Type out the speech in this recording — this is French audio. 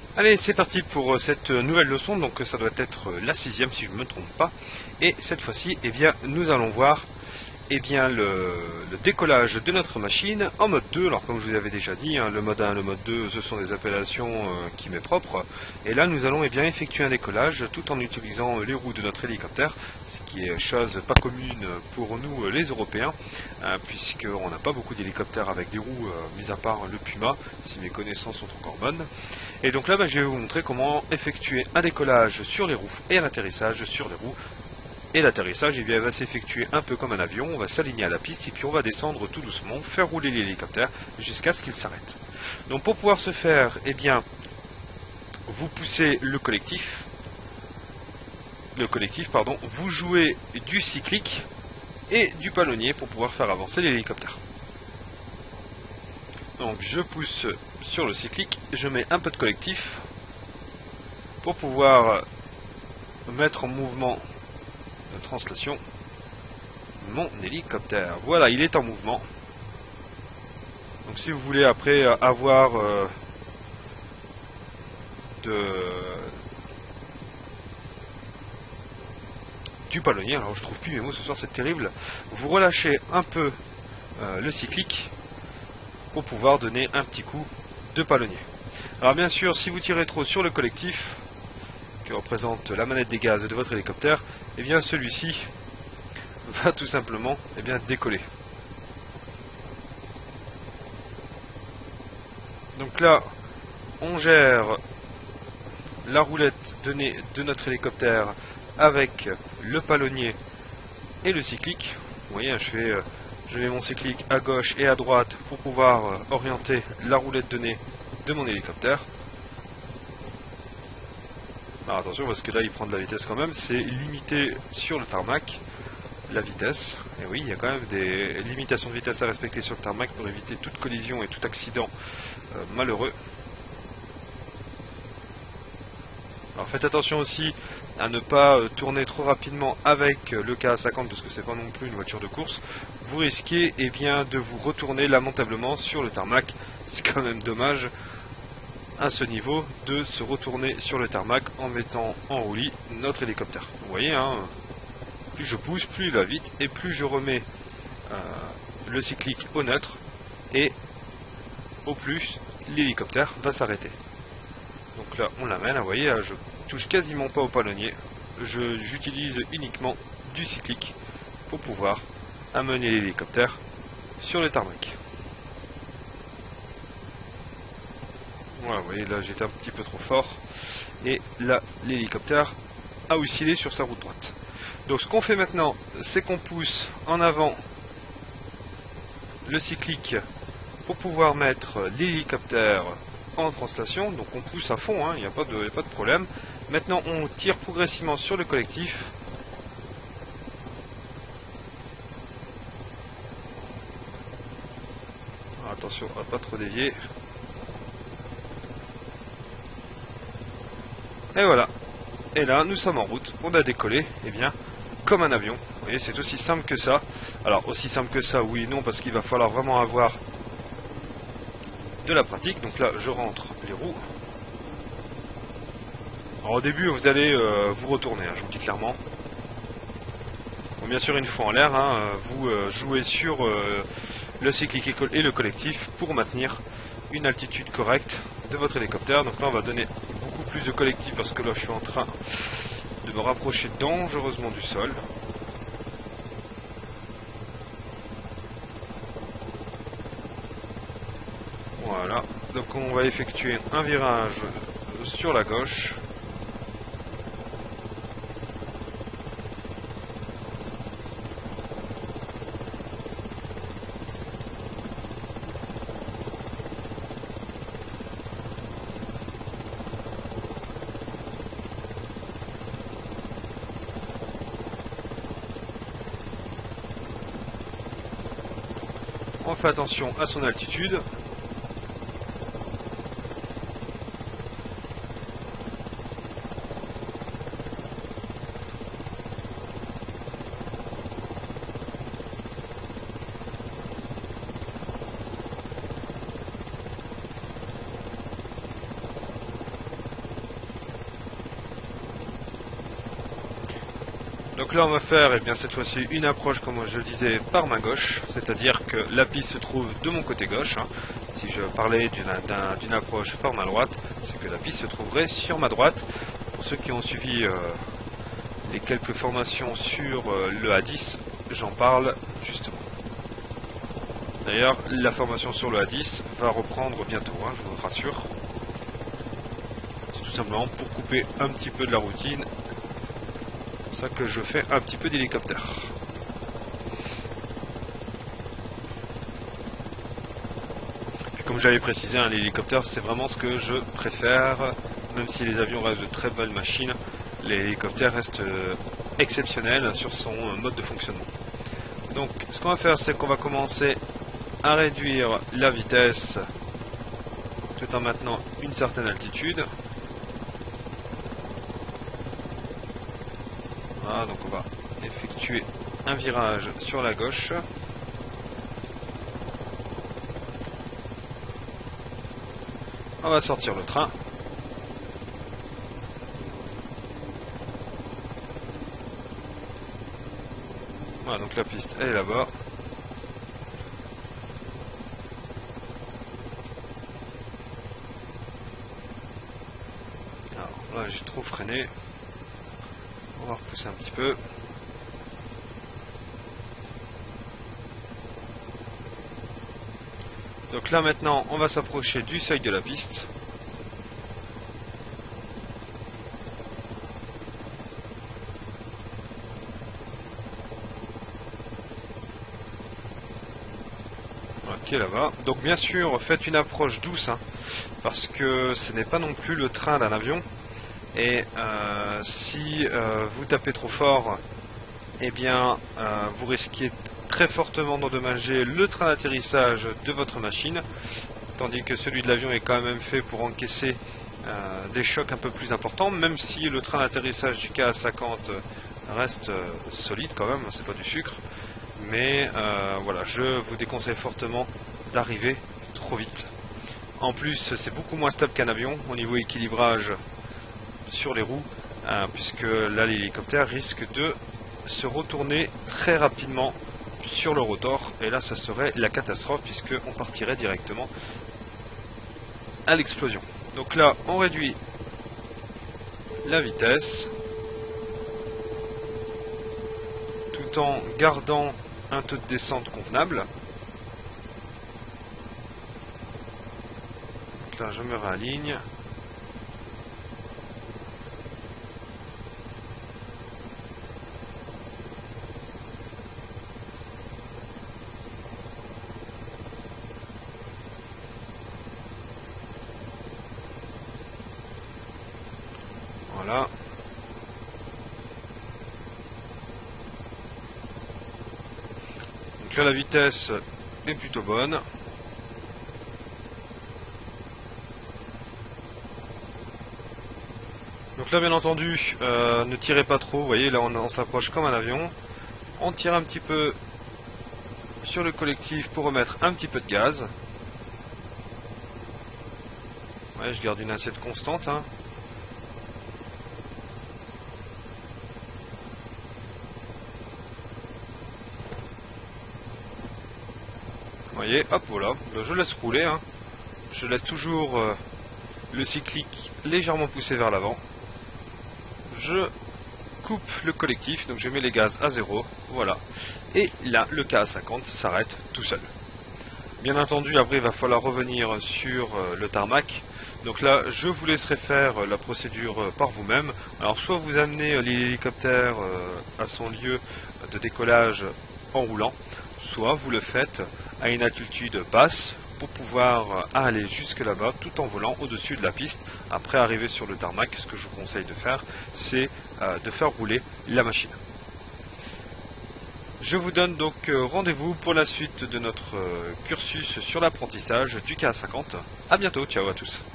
Allez, c'est parti pour cette nouvelle leçon, donc ça doit être la 6e si je ne me trompe pas. Et cette fois-ci, eh bien, nous allons voir le décollage de notre machine en mode 2. Alors comme je vous avais déjà dit, le mode 1 et le mode 2, ce sont des appellations qui m'est propre. Et là, nous allons effectuer un décollage tout en utilisant les roues de notre hélicoptère, ce qui est chose pas commune pour nous les Européens, puisqu'on n'a pas beaucoup d'hélicoptères avec des roues, mis à part le Puma, si mes connaissances sont encore bonnes. Et donc là, je vais vous montrer comment effectuer un décollage sur les roues et un atterrissage sur les roues. Et l'atterrissage va s'effectuer un peu comme un avion, on va s'aligner à la piste et puis on va descendre tout doucement, faire rouler l'hélicoptère jusqu'à ce qu'il s'arrête. Donc pour pouvoir ce faire, vous poussez le collectif, vous jouez du cyclique et du palonnier pour pouvoir faire avancer l'hélicoptère. Donc je pousse sur le cyclique, je mets un peu de collectif pour pouvoir mettre en mouvement de translation mon hélicoptère. Voilà, il est en mouvement. Donc si vous voulez après avoir du palonnier, alors je trouve plus mes mots ce soir, c'est terrible, vous relâchez un peu le cyclique pour pouvoir donner un petit coup de palonnier. Alors bien sûr, si vous tirez trop sur le collectif qui représente la manette des gaz de votre hélicoptère, et bien celui-ci va tout simplement décoller. Donc là, on gère la roulette de notre hélicoptère avec le palonnier et le cyclique. Vous voyez, je mets mon cyclique à gauche et à droite pour pouvoir orienter la roulette de nez de mon hélicoptère. Alors attention parce que là il prend de la vitesse quand même, c'est limité sur le tarmac, la vitesse. Et oui, il y a quand même des limitations de vitesse à respecter sur le tarmac pour éviter toute collision et tout accident malheureux. Alors faites attention aussi à ne pas tourner trop rapidement avec le KA50 parce que c'est pas non plus une voiture de course. Vous risquez de vous retourner lamentablement sur le tarmac. C'est quand même dommage à ce niveau de se retourner sur le tarmac en mettant en roulis notre hélicoptère. Vous voyez, plus je pousse, plus il va vite et plus je remets le cyclique au neutre et au plus l'hélicoptère va s'arrêter. Donc là on l'amène, vous voyez, je touche quasiment pas au palonnier, j'utilise uniquement du cyclique pour pouvoir amener l'hélicoptère sur le tarmac. Voilà, vous voyez, là j'étais un petit peu trop fort et là l'hélicoptère a oscillé sur sa route droite. Donc ce qu'on fait maintenant, c'est qu'on pousse en avant le cyclique pour pouvoir mettre l'hélicoptère en translation. Donc on pousse à fond, il n'y a pas de problème. Maintenant on tire progressivement sur le collectif. Alors, attention à pas trop dévier. Et voilà. Et là nous sommes en route, on a décollé, comme un avion. Vous voyez, c'est aussi simple que ça. Alors aussi simple que ça, oui et non, parce qu'il va falloir vraiment avoir de la pratique. Donc là je rentre les roues. Alors au début vous allez vous retourner, je vous le dis clairement. Bon, bien sûr une fois en l'air, vous jouez sur le cyclique et le collectif pour maintenir une altitude correcte de votre hélicoptère. Donc là on va donner beaucoup plus de collectif parce que là je suis en train de me rapprocher dangereusement du sol. Voilà, donc on va effectuer un virage sur la gauche. On fait attention à son altitude. Donc là on va faire cette fois-ci une approche comme je le disais par main gauche, c'est-à-dire que la piste se trouve de mon côté gauche. Si je parlais d'une approche par main droite, c'est que la piste se trouverait sur ma droite. Pour ceux qui ont suivi les quelques formations sur le A10, j'en parle justement. D'ailleurs la formation sur le A10 va reprendre bientôt, je vous rassure. C'est tout simplement pour couper un petit peu de la routine. C'est ça que je fais un petit peu d'hélicoptère. Puis comme j'avais précisé, l'hélicoptère c'est vraiment ce que je préfère, même si les avions restent de très belles machines, l'hélicoptère reste exceptionnel sur son mode de fonctionnement. Donc ce qu'on va faire, c'est qu'on va commencer à réduire la vitesse tout en maintenant une certaine altitude. Voilà, donc on va effectuer un virage sur la gauche. On va sortir le train. Voilà, donc la piste elle est là-bas. Alors là j'ai trop freiné. On va repousser un petit peu. Donc là maintenant on va s'approcher du seuil de la piste. Ok, là-bas. Donc bien sûr faites une approche douce, parce que ce n'est pas non plus le train d'un avion. Et si vous tapez trop fort, vous risquez très fortement d'endommager le train d'atterrissage de votre machine, tandis que celui de l'avion est quand même fait pour encaisser des chocs un peu plus importants, même si le train d'atterrissage du KA50 reste solide quand même, c'est pas du sucre. Mais voilà, je vous déconseille fortement d'arriver trop vite. En plus, c'est beaucoup moins stable qu'un avion au niveau équilibrage sur les roues, puisque là l'hélicoptère risque de se retourner très rapidement sur le rotor, et là ça serait la catastrophe puisque on partirait directement à l'explosion. Donc là on réduit la vitesse tout en gardant un taux de descente convenable. Donc là je me réaligne. Voilà. Donc là la vitesse est plutôt bonne. Donc là bien entendu ne tirez pas trop, vous voyez là on s'approche comme un avion. On tire un petit peu sur le collectif pour remettre un petit peu de gaz. Ouais, je garde une assiette constante. Vous voyez, hop, voilà, je laisse rouler. Je laisse toujours le cyclique légèrement poussé vers l'avant. Je coupe le collectif, donc je mets les gaz à 0, voilà. Et là, le KA50 s'arrête tout seul. Bien entendu, après, il va falloir revenir sur le tarmac. Donc là, je vous laisserai faire la procédure par vous-même. Alors, soit vous amenez l'hélicoptère à son lieu de décollage en roulant, soit vous le faites à une altitude basse pour pouvoir aller jusque là-bas tout en volant au-dessus de la piste. Après arriver sur le tarmac, ce que je vous conseille de faire, c'est de faire rouler la machine. Je vous donne donc rendez-vous pour la suite de notre cursus sur l'apprentissage du KA50. A bientôt, ciao à tous.